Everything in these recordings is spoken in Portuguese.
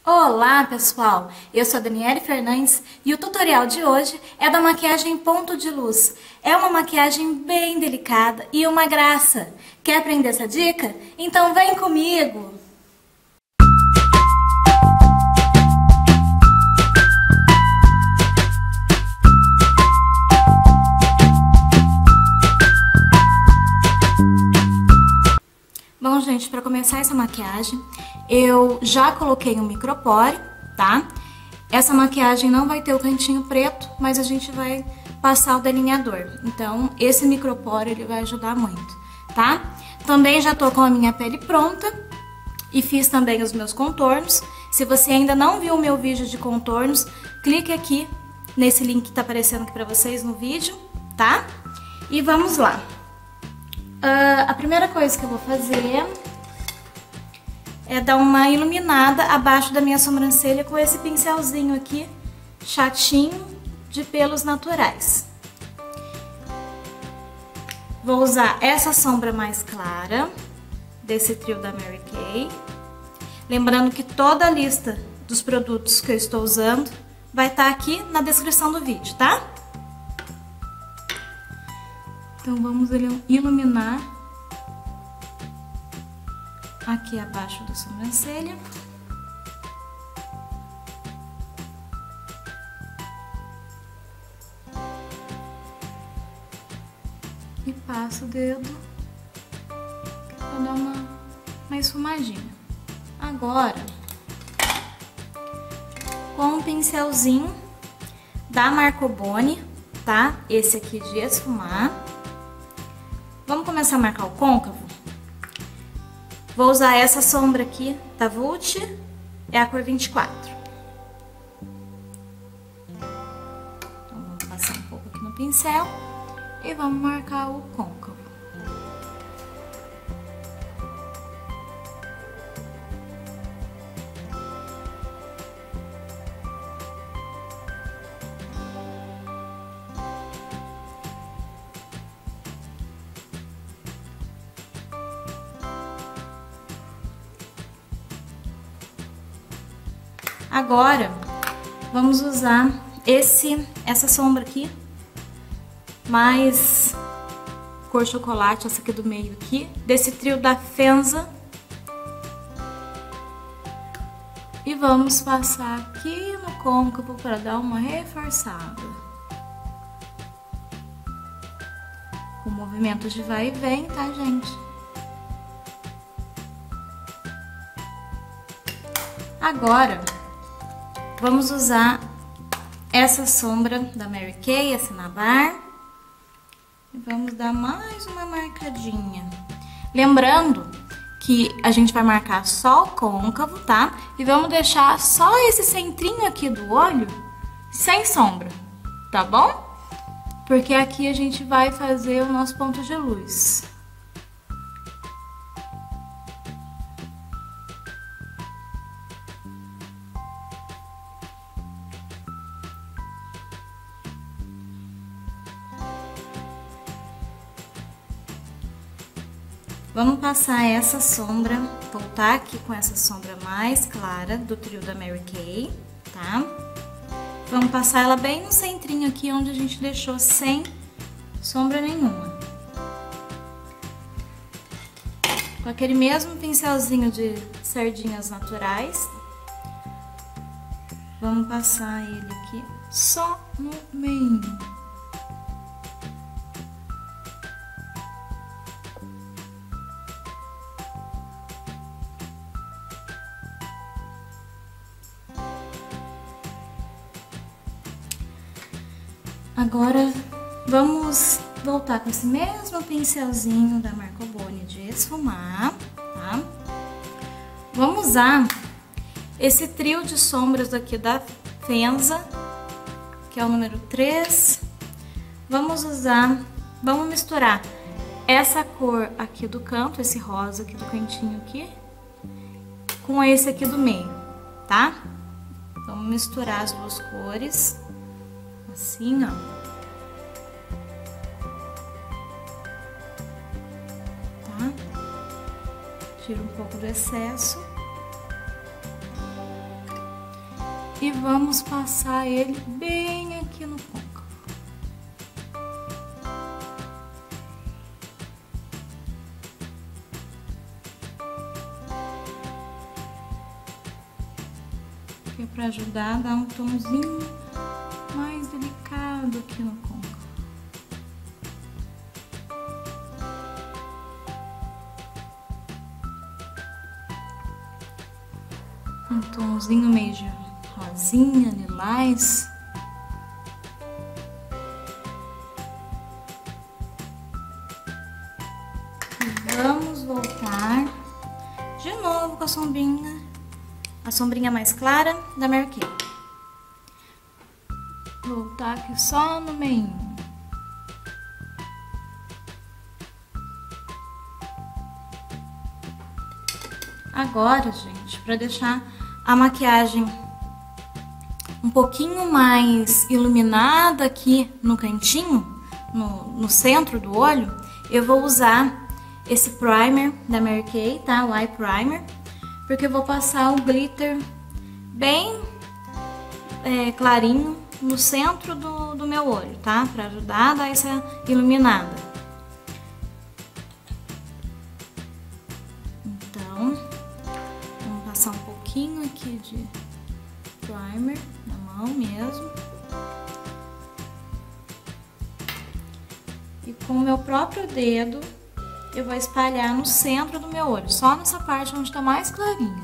Olá pessoal, eu sou a Daniele Fernandes e o tutorial de hoje é da maquiagem Ponto de Luz. É uma maquiagem bem delicada e uma graça. Quer aprender essa dica? Então vem comigo! Bom, gente, para começar essa maquiagem, eu já coloquei um micropore, tá? Essa maquiagem não vai ter o cantinho preto, mas a gente vai passar o delineador. Então, esse micropore, ele vai ajudar muito, tá? Também já tô com a minha pele pronta e fiz também os meus contornos. Se você ainda não viu o meu vídeo de contornos, clique aqui nesse link que tá aparecendo aqui pra vocês no vídeo, tá? E vamos lá. A primeira coisa que eu vou fazer é dar uma iluminada abaixo da minha sobrancelha com esse pincelzinho aqui, chatinho, de pelos naturais. Vou usar essa sombra mais clara, desse trio da Mary Kay. Lembrando que toda a lista dos produtos que eu estou usando vai estar aqui na descrição do vídeo, tá? Então, vamos iluminar aqui abaixo da sobrancelha. E passo o dedo para dar uma esfumadinha. Agora, com um pincelzinho da Marcobone, tá? Esse aqui de esfumar. Vamos começar a marcar o côncavo? Vou usar essa sombra aqui da Vult, é a cor 24. Então, vamos passar um pouco aqui no pincel e vamos marcar o côncavo. Agora, vamos usar essa sombra aqui, mais cor chocolate, essa aqui do meio aqui, desse trio da Fenza. E vamos passar aqui no côncavo para dar uma reforçada. Com movimentos de vai e vem, tá, gente? Agora, vamos usar essa sombra da Mary Kay, a Cinnabar. E vamos dar mais uma marcadinha. Lembrando que a gente vai marcar só o côncavo, tá? E vamos deixar só esse centrinho aqui do olho sem sombra, tá bom? Porque aqui a gente vai fazer o nosso ponto de luz. Vamos passar essa sombra, voltar aqui com essa sombra mais clara do trio da Mary Kay, tá? Vamos passar ela bem no centrinho aqui, onde a gente deixou sem sombra nenhuma. Com aquele mesmo pincelzinho de sardinhas naturais, vamos passar ele aqui só no meio. Agora, vamos voltar com esse mesmo pincelzinho da Marcobone de esfumar, tá? Vamos usar esse trio de sombras aqui da Fenza, que é o número 3. Vamos misturar essa cor aqui do canto, esse rosa aqui do cantinho aqui, com esse aqui do meio, tá? Vamos misturar as duas cores. Assim, ó. Tá? Tira um pouco do excesso. e vamos passar ele bem aqui no côncavo. Que é para ajudar a dar um tomzinho mais delicado aqui no côncavo. Um tomzinho meio de rosinha, lilás. E vamos voltar de novo com a sombrinha mais clara da Mary Kay. Voltar aqui só no meio. Agora, gente, para deixar a maquiagem um pouquinho mais iluminada aqui no cantinho, no centro do olho, eu vou usar esse primer da Mary Kay, tá? O Eye Primer, porque eu vou passar o glitter bem clarinho no centro do meu olho, tá? Para ajudar a dar essa iluminada. Então, vamos passar um pouquinho aqui de primer na mão mesmo. E com o meu próprio dedo, eu vou espalhar no centro do meu olho, só nessa parte onde tá mais clarinha.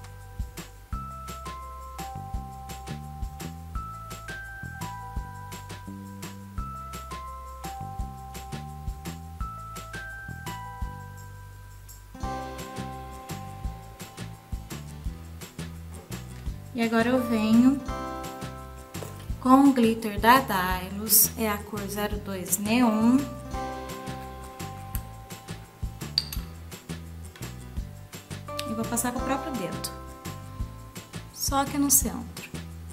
E agora eu venho com o glitter da Dylos, é a cor 02 Neon. E vou passar com o próprio dedo, só aqui no centro.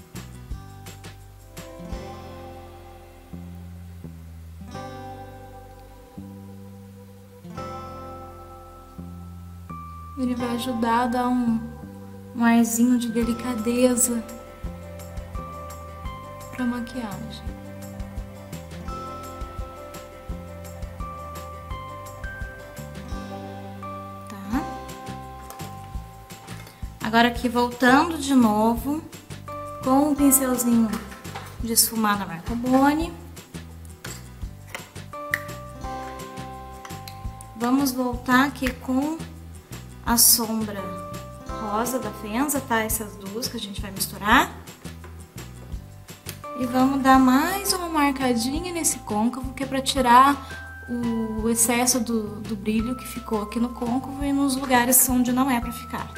Ele vai ajudar a dar um arzinho de delicadeza pra maquiagem. Tá? Agora aqui voltando de novo com um pincelzinho de esfumar da marca Boni. Vamos voltar aqui com a sombra rosa da Fenza, tá? Essas duas que a gente vai misturar. E vamos dar mais uma marcadinha nesse côncavo, que é pra tirar o excesso do brilho que ficou aqui no côncavo e nos lugares onde não é pra ficar.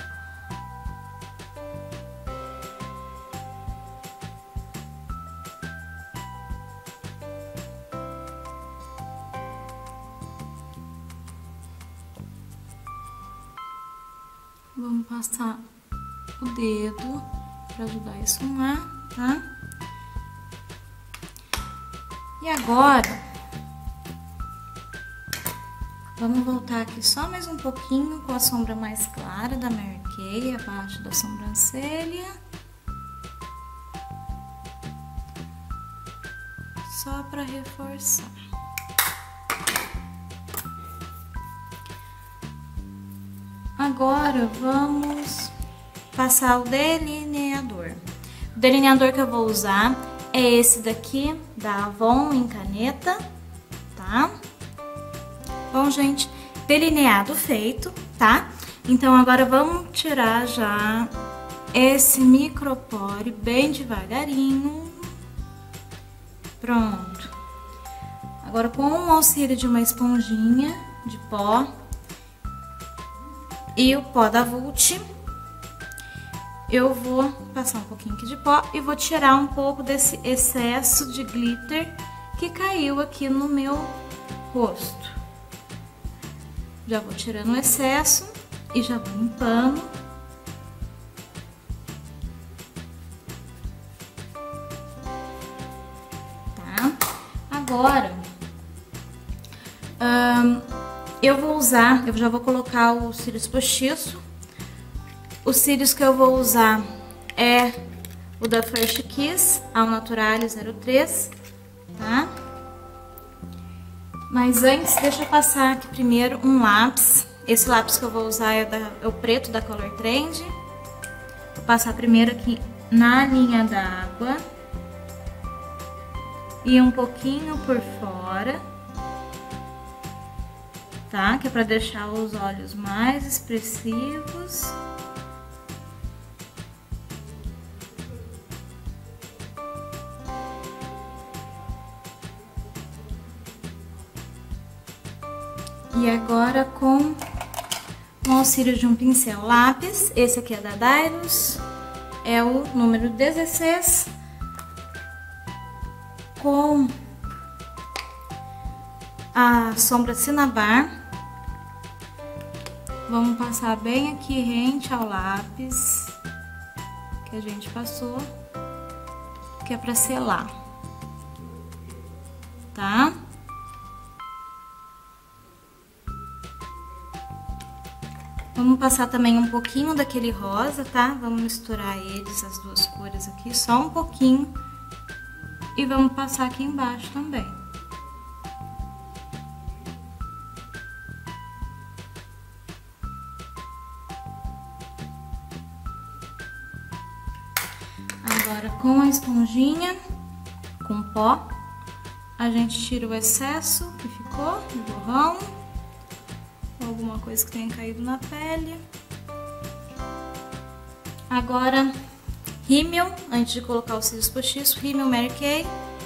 Vamos passar o dedo para ajudar a esfumar, tá? E agora, vamos voltar aqui só mais um pouquinho com a sombra mais clara da Mary Kay, abaixo da sobrancelha. Só para reforçar. Agora vamos passar o delineador. O delineador que eu vou usar é esse daqui, da Avon, em caneta, tá? Bom, gente, delineado feito, tá? Então agora vamos tirar já esse micropore bem devagarinho. Pronto. Agora com o auxílio de uma esponjinha de pó e o pó da Vult, eu vou passar um pouquinho aqui de pó e vou tirar um pouco desse excesso de glitter que caiu aqui no meu rosto. Já vou tirando o excesso e já vou limpando. Tá? Agora, eu vou usar, eu já vou colocar os cílios postiço. Os cílios que eu vou usar é o da First Kiss, Ao Naturale 03, tá? Mas antes, deixa eu passar aqui primeiro um lápis. Esse lápis que eu vou usar é o preto da Color Trend. Vou passar primeiro aqui na linha d'água e um pouquinho por fora, tá? Que é pra deixar os olhos mais expressivos. E agora com o auxílio de um pincel lápis, esse aqui é da Dairos, é o número 16, com a sombra Cinnabar, vamos passar bem aqui rente ao lápis que a gente passou, que é para selar, tá? Vamos passar também um pouquinho daquele rosa, tá? Vamos misturar eles, as duas cores aqui, só um pouquinho. E vamos passar aqui embaixo também. Agora, com a esponjinha, com pó, a gente tira o excesso que ficou de borrão. Alguma coisa que tenha caído na pele. Agora, rímel, antes de colocar os cílios postiços, rímel Mary Kay.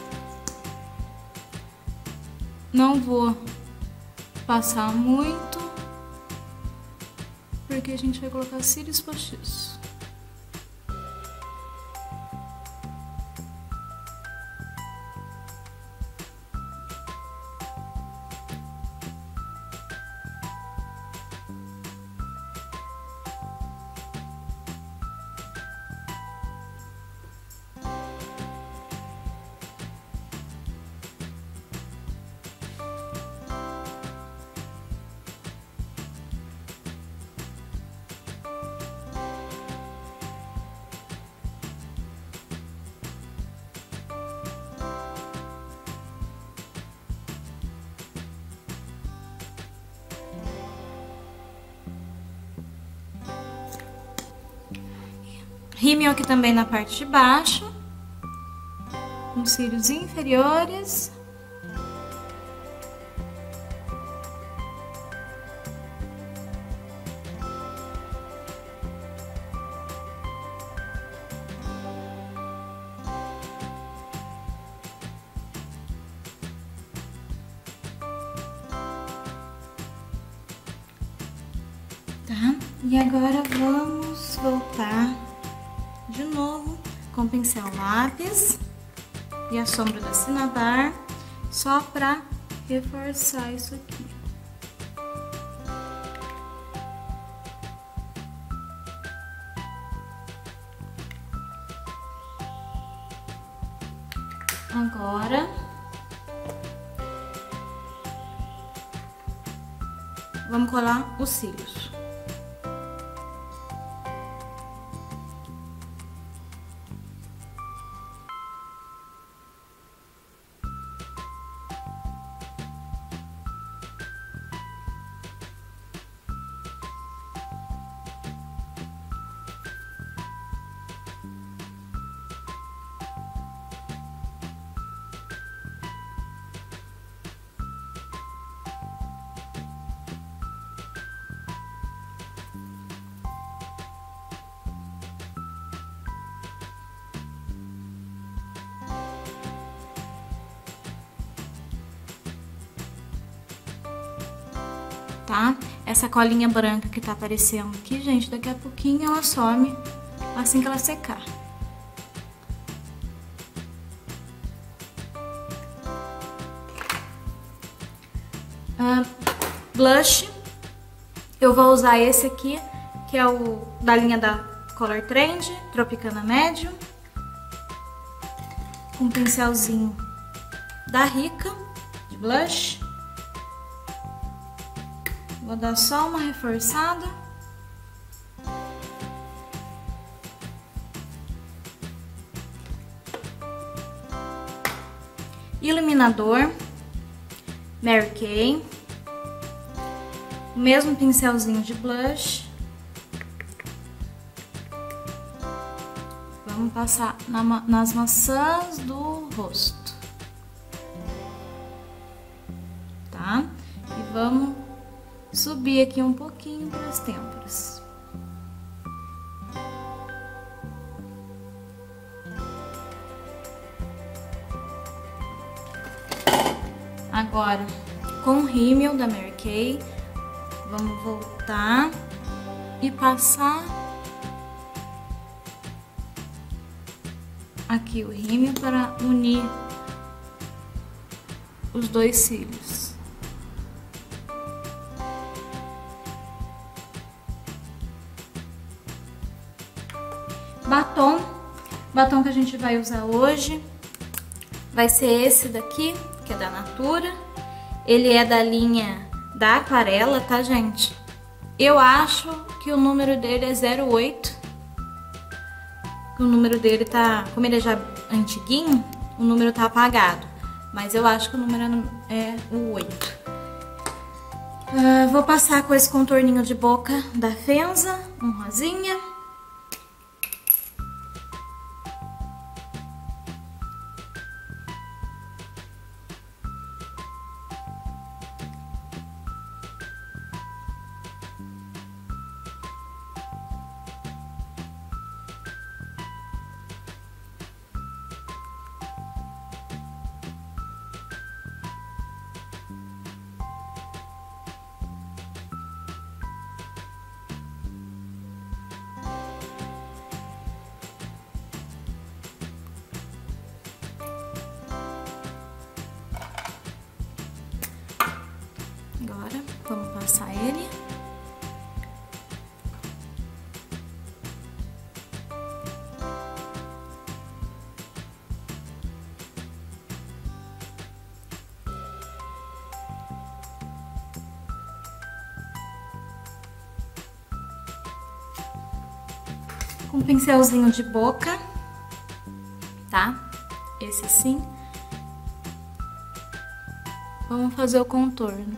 Não vou passar muito, porque a gente vai colocar cílios postiços. Rímel aqui também na parte de baixo, nos cílios inferiores. Tá? E agora vamos voltar de novo com o pincel lápis e a sombra da Cinnabar, só para reforçar isso aqui. Agora vamos colar os cílios. Tá? Essa colinha branca que tá aparecendo aqui, gente, daqui a pouquinho ela some assim que ela secar. Blush, eu vou usar esse aqui, que é o da linha da Color Trend, Tropicana Médio, com um pincelzinho da Rica, de blush. Vou dar só uma reforçada. iluminador Mary Kay, o mesmo pincelzinho de blush. Vamos passar nas maçãs do rosto, tá? E vamos subir aqui um pouquinho para as têmporas. Agora, com o rímel da Mary Kay, vamos voltar e passar aqui o rímel para unir os dois cílios. Batom que a gente vai usar hoje vai ser esse daqui, que é da Natura. Ele é da linha da Aquarela, tá, gente? Eu acho que o número dele é 08. O número dele tá, como ele é já antiguinho, o número tá apagado. Mas eu acho que o número é o 8. Vou passar com esse contorninho de boca da Fenza, um rosinha. Agora, vamos passar ele. Com um pincelzinho de boca, tá? Esse assim. Vamos fazer o contorno.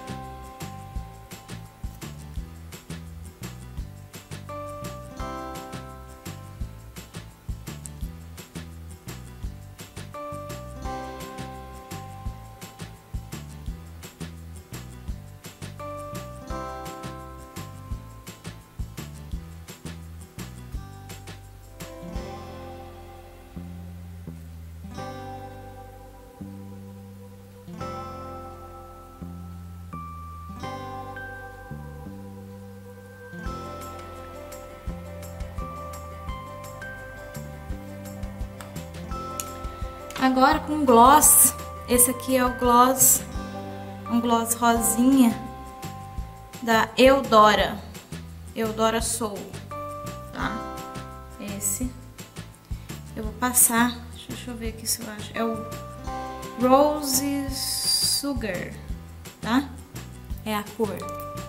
Agora com gloss, esse aqui é o gloss, um gloss rosinha da Eudora Soul, tá? Esse eu vou passar, deixa eu ver aqui se eu acho, é o Rose Sugar, tá? É a cor.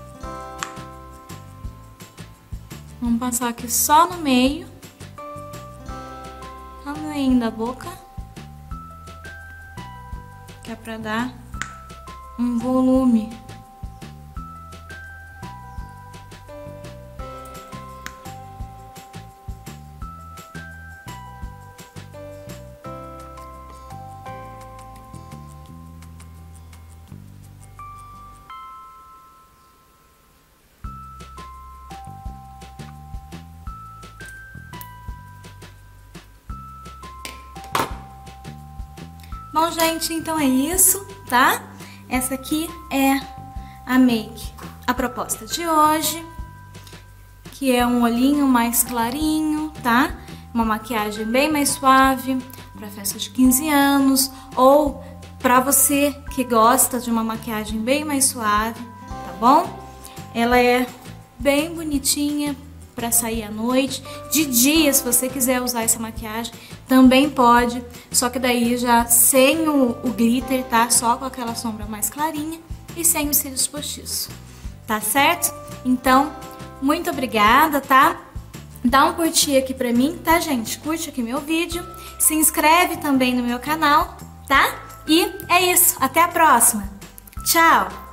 Vamos passar aqui só no meio, da boca. Que é pra dar um volume. Bom, gente, então é isso, tá? Essa aqui é a make, a proposta de hoje, que é um olhinho mais clarinho, tá? Uma maquiagem bem mais suave para festa de 15 anos ou para você que gosta de uma maquiagem bem mais suave, tá bom? Ela é bem bonitinha para sair à noite. De dia, se você quiser usar essa maquiagem, também pode, só que daí já sem o glitter, tá? Só com aquela sombra mais clarinha e sem os cílios postiços, tá certo? Então, muito obrigada, tá? Dá um curtir aqui pra mim, tá, gente? Curte aqui meu vídeo, se inscreve também no meu canal, tá? E é isso, até a próxima. Tchau!